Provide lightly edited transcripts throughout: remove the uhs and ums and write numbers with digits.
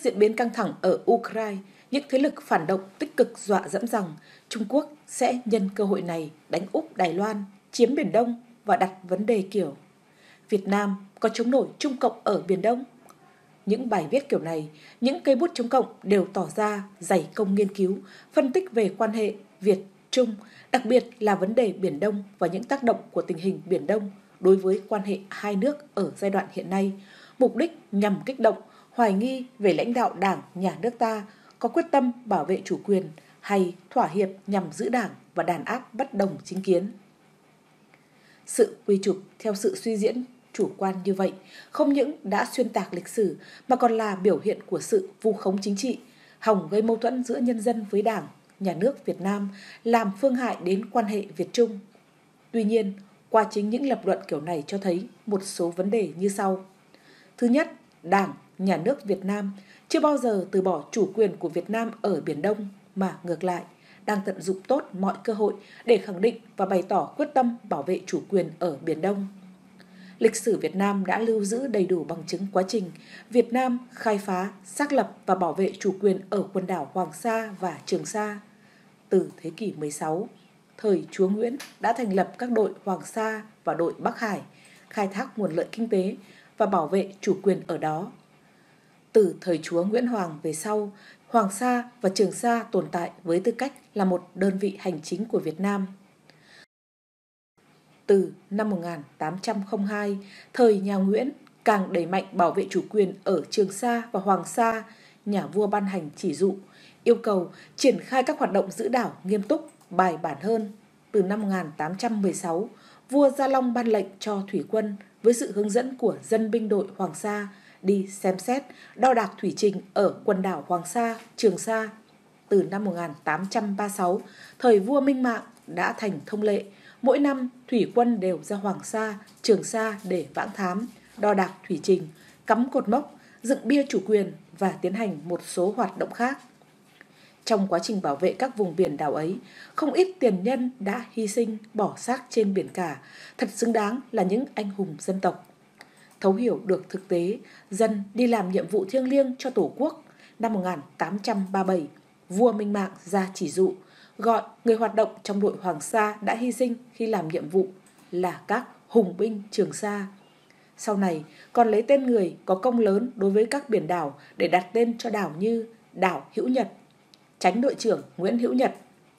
diễn biến căng thẳng ở Ukraine, những thế lực phản động tích cực dọa dẫm rằng Trung Quốc sẽ nhân cơ hội này đánh úp Đài Loan, chiếm Biển Đông và đặt vấn đề kiểu Việt Nam có chống nổi Trung Cộng ở Biển Đông. Những bài viết kiểu này, những cây bút chống cộng đều tỏ ra dày công nghiên cứu, phân tích về quan hệ Việt-Trung, đặc biệt là vấn đề Biển Đông và những tác động của tình hình Biển Đông đối với quan hệ hai nước ở giai đoạn hiện nay, mục đích nhằm kích động, hoài nghi về lãnh đạo Đảng, Nhà nước ta có quyết tâm bảo vệ chủ quyền hay thỏa hiệp nhằm giữ Đảng và đàn áp bất đồng chính kiến. Sự quy chụp theo sự suy diễn chủ quan như vậy không những đã xuyên tạc lịch sử mà còn là biểu hiện của sự vu khống chính trị, hòng gây mâu thuẫn giữa nhân dân với Đảng, Nhà nước Việt Nam, làm phương hại đến quan hệ Việt-Trung. Tuy nhiên, qua chính những lập luận kiểu này cho thấy một số vấn đề như sau. Thứ nhất, Đảng, Nhà nước Việt Nam chưa bao giờ từ bỏ chủ quyền của Việt Nam ở Biển Đông, mà ngược lại, đang tận dụng tốt mọi cơ hội để khẳng định và bày tỏ quyết tâm bảo vệ chủ quyền ở Biển Đông. Lịch sử Việt Nam đã lưu giữ đầy đủ bằng chứng quá trình Việt Nam khai phá, xác lập và bảo vệ chủ quyền ở quần đảo Hoàng Sa và Trường Sa. Từ thế kỷ 16, thời Chúa Nguyễn đã thành lập các đội Hoàng Sa và đội Bắc Hải, khai thác nguồn lợi kinh tế và bảo vệ chủ quyền ở đó. Từ thời Chúa Nguyễn Hoàng về sau, Hoàng Sa và Trường Sa tồn tại với tư cách là một đơn vị hành chính của Việt Nam. Từ năm 1802, thời nhà Nguyễn càng đẩy mạnh bảo vệ chủ quyền ở Trường Sa và Hoàng Sa, nhà vua ban hành chỉ dụ, yêu cầu triển khai các hoạt động giữ đảo nghiêm túc, bài bản hơn. Từ năm 1816, vua Gia Long ban lệnh cho thủy quân với sự hướng dẫn của dân binh đội Hoàng Sa đi xem xét, đo đạc thủy trình ở quần đảo Hoàng Sa, Trường Sa. Từ năm 1836, thời vua Minh Mạng đã thành thông lệ, mỗi năm thủy quân đều ra Hoàng Sa, Trường Sa để vãng thám, đo đạc thủy trình, cắm cột mốc, dựng bia chủ quyền và tiến hành một số hoạt động khác. Trong quá trình bảo vệ các vùng biển đảo ấy, không ít tiền nhân đã hy sinh bỏ xác trên biển cả, thật xứng đáng là những anh hùng dân tộc. Thấu hiểu được thực tế, dân đi làm nhiệm vụ thiêng liêng cho Tổ quốc, năm 1837, vua Minh Mạng ra chỉ dụ, gọi người hoạt động trong đội Hoàng Sa đã hy sinh khi làm nhiệm vụ là các hùng binh Trường Sa. Sau này còn lấy tên người có công lớn đối với các biển đảo để đặt tên cho đảo như đảo Hữu Nhật, Chánh đội trưởng Nguyễn Hữu Nhật,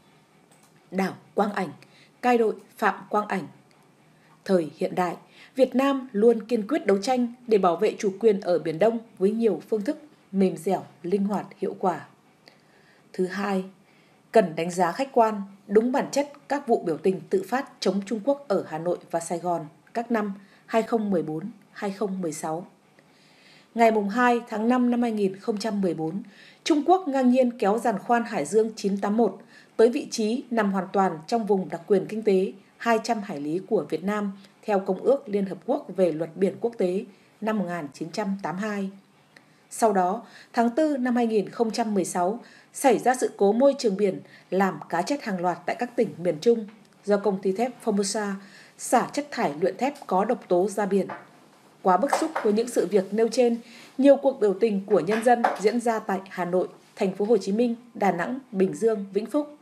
đảo Quang Ảnh, cai đội Phạm Quang Ảnh. Thời hiện đại, Việt Nam luôn kiên quyết đấu tranh để bảo vệ chủ quyền ở Biển Đông với nhiều phương thức mềm dẻo, linh hoạt, hiệu quả. Thứ hai, cần đánh giá khách quan, đúng bản chất các vụ biểu tình tự phát chống Trung Quốc ở Hà Nội và Sài Gòn các năm 2014, 2016. Ngày 2 tháng 5 năm 2014, Trung Quốc ngang nhiên kéo giàn khoan Hải Dương 981 tới vị trí nằm hoàn toàn trong vùng đặc quyền kinh tế 200 hải lý của Việt Nam theo Công ước Liên Hợp Quốc về luật biển quốc tế năm 1982. Sau đó, tháng 4 năm 2016, xảy ra sự cố môi trường biển làm cá chết hàng loạt tại các tỉnh miền Trung do công ty thép Formosa xả chất thải luyện thép có độc tố ra biển. Quá bức xúc với những sự việc nêu trên, nhiều cuộc biểu tình của nhân dân diễn ra tại Hà Nội, Thành phố Hồ Chí Minh, Đà Nẵng, Bình Dương, Vĩnh Phúc.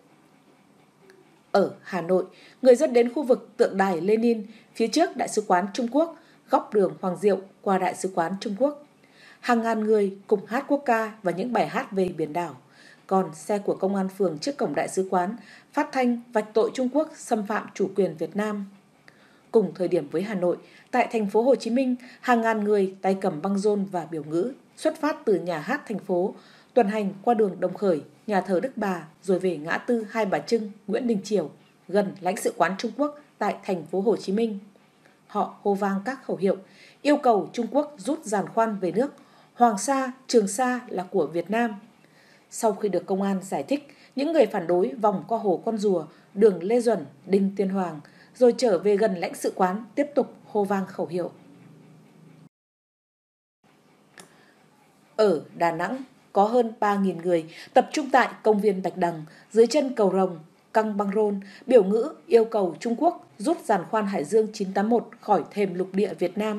Ở Hà Nội, người dân đến khu vực tượng đài Lenin phía trước Đại sứ quán Trung Quốc, góc đường Hoàng Diệu qua Đại sứ quán Trung Quốc. Hàng ngàn người cùng hát quốc ca và những bài hát về biển đảo. Còn xe của công an phường trước cổng Đại sứ quán phát thanh vạch tội Trung Quốc xâm phạm chủ quyền Việt Nam. Cùng thời điểm với Hà Nội, tại Thành phố Hồ Chí Minh, hàng ngàn người tay cầm băng rôn và biểu ngữ xuất phát từ nhà hát thành phố, tuần hành qua đường Đồng Khởi, nhà thờ Đức Bà rồi về ngã tư Hai Bà Trưng, Nguyễn Đình Chiểu, gần lãnh sự quán Trung Quốc tại Thành phố Hồ Chí Minh. Họ hô vang các khẩu hiệu yêu cầu Trung Quốc rút giàn khoan về nước, Hoàng Sa, Trường Sa là của Việt Nam. Sau khi được công an giải thích, những người phản đối vòng qua hồ Con Rùa, đường Lê Duẩn, Đinh Tiên Hoàng, rồi trở về gần lãnh sự quán tiếp tục hô vang khẩu hiệu. Ở Đà Nẵng, có hơn 3.000 người tập trung tại công viên Bạch Đằng, dưới chân cầu Rồng, căng băng rôn, biểu ngữ yêu cầu Trung Quốc rút giàn khoan Hải Dương 981 khỏi thềm lục địa Việt Nam,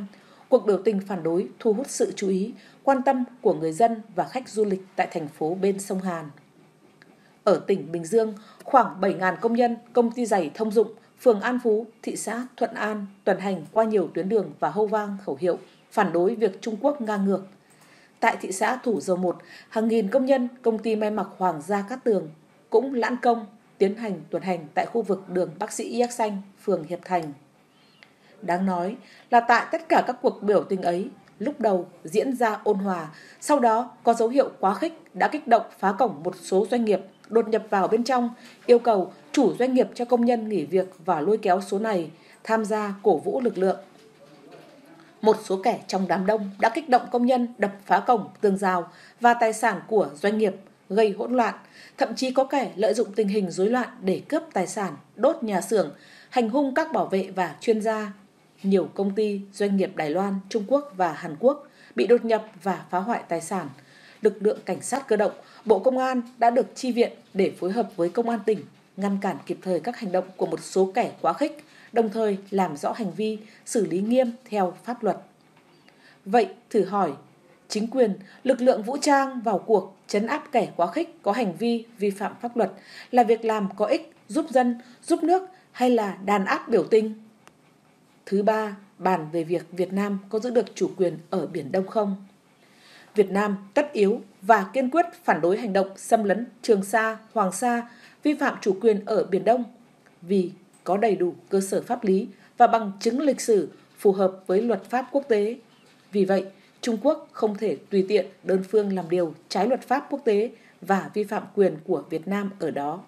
cuộc biểu tình phản đối thu hút sự chú ý, quan tâm của người dân và khách du lịch tại thành phố bên sông Hàn. Ở tỉnh Bình Dương, khoảng 7.000 công nhân công ty giày Thông Dụng, phường An Phú, thị xã Thuận An tuần hành qua nhiều tuyến đường và hô vang khẩu hiệu phản đối việc Trung Quốc ngang ngược. Tại thị xã Thủ Dầu Một, hàng nghìn công nhân công ty may mặc Hoàng gia Cát Tường cũng lãn công tiến hành tuần hành tại khu vực đường Bác sĩ Yếc Xanh, phường Hiệp Thành. Đáng nói là tại tất cả các cuộc biểu tình ấy, lúc đầu diễn ra ôn hòa, sau đó có dấu hiệu quá khích đã kích động phá cổng một số doanh nghiệp, đột nhập vào bên trong, yêu cầu chủ doanh nghiệp cho công nhân nghỉ việc và lôi kéo số này tham gia cổ vũ lực lượng. Một số kẻ trong đám đông đã kích động công nhân đập phá cổng, tường rào và tài sản của doanh nghiệp, gây hỗn loạn. Thậm chí có kẻ lợi dụng tình hình rối loạn để cướp tài sản, đốt nhà xưởng, hành hung các bảo vệ và chuyên gia. Nhiều công ty, doanh nghiệp Đài Loan, Trung Quốc và Hàn Quốc bị đột nhập và phá hoại tài sản. Lực lượng cảnh sát cơ động, Bộ Công an đã được chi viện để phối hợp với Công an tỉnh, ngăn cản kịp thời các hành động của một số kẻ quá khích, đồng thời làm rõ hành vi, xử lý nghiêm theo pháp luật. Vậy thử hỏi, chính quyền, lực lượng vũ trang vào cuộc trấn áp kẻ quá khích có hành vi vi phạm pháp luật là việc làm có ích, giúp dân, giúp nước hay là đàn áp biểu tình? Thứ ba, bàn về việc Việt Nam có giữ được chủ quyền ở Biển Đông không? Việt Nam tất yếu và kiên quyết phản đối hành động xâm lấn Trường Sa, Hoàng Sa, vi phạm chủ quyền ở Biển Đông vì có đầy đủ cơ sở pháp lý và bằng chứng lịch sử phù hợp với luật pháp quốc tế. Vì vậy, Trung Quốc không thể tùy tiện đơn phương làm điều trái luật pháp quốc tế và vi phạm quyền của Việt Nam ở đó.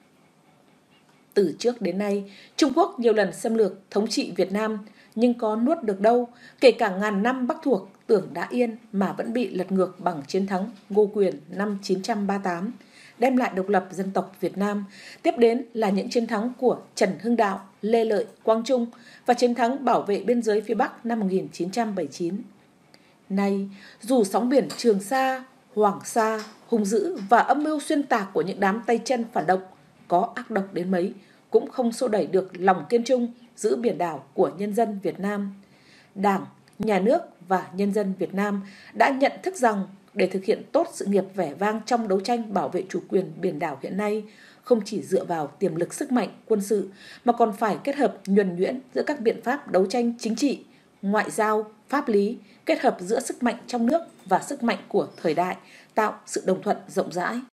Từ trước đến nay, Trung Quốc nhiều lần xâm lược thống trị Việt Nam, nhưng có nuốt được đâu, kể cả ngàn năm Bắc thuộc tưởng đã yên mà vẫn bị lật ngược bằng chiến thắng Ngô Quyền năm 938, đem lại độc lập dân tộc Việt Nam. Tiếp đến là những chiến thắng của Trần Hưng Đạo, Lê Lợi, Quang Trung và chiến thắng bảo vệ biên giới phía Bắc năm 1979. Nay, dù sóng biển Trường Sa, Hoàng Sa, hung dữ và âm mưu xuyên tạc của những đám tay chân phản động có ác độc đến mấy, cũng không xô đẩy được lòng kiên trung giữ biển đảo của nhân dân Việt Nam. Đảng, Nhà nước và nhân dân Việt Nam đã nhận thức rằng để thực hiện tốt sự nghiệp vẻ vang trong đấu tranh bảo vệ chủ quyền biển đảo hiện nay, không chỉ dựa vào tiềm lực sức mạnh quân sự mà còn phải kết hợp nhuần nhuyễn giữa các biện pháp đấu tranh chính trị, ngoại giao, pháp lý, kết hợp giữa sức mạnh trong nước và sức mạnh của thời đại, tạo sự đồng thuận rộng rãi.